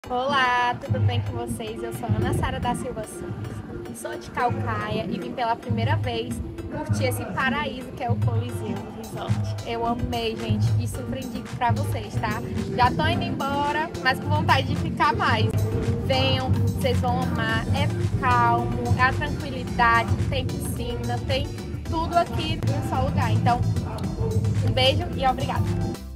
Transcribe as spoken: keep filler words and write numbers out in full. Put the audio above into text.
Olá, tudo bem com vocês? Eu sou a Ana Sara da Silva Santos, sou de Calcaia e vim pela primeira vez curtir esse paraíso que é o Coliseu Resort. Eu amei, gente, e super indico pra vocês, tá? Já tô indo embora, mas com vontade de ficar mais. Venham, vocês vão amar, é calmo, é a tranquilidade, tem piscina, tem tudo aqui em um só lugar. Então, um beijo e obrigada!